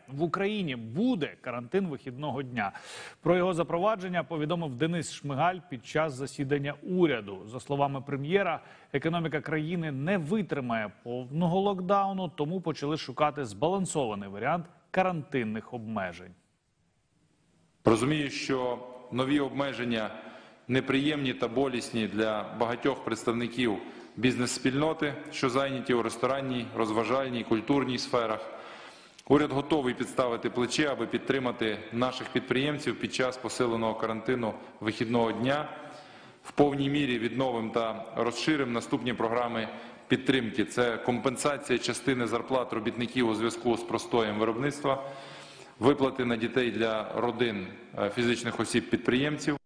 В Україні буде карантин вихідного дня. Про його запровадження повідомив Денис Шмигаль під час засідання уряду. За словами прем'єра, економіка країни не витримає повного локдауну, тому почали шукати збалансований варіант карантинних обмежень. Розумію, що нові обмеження неприємні та болісні для багатьох представників бізнес-спільноти, що зайняті у ресторанній, розважальній, культурній сферах. Уряд готовий підставити плече, аби підтримати наших підприємців під час посиленого карантину вихідного дня. В повній мірі відновимо та розширимо наступні програми підтримки. Це компенсація частини зарплат робітників у зв'язку з простоєм виробництва, виплати на дітей для родин фізичних осіб-підприємців,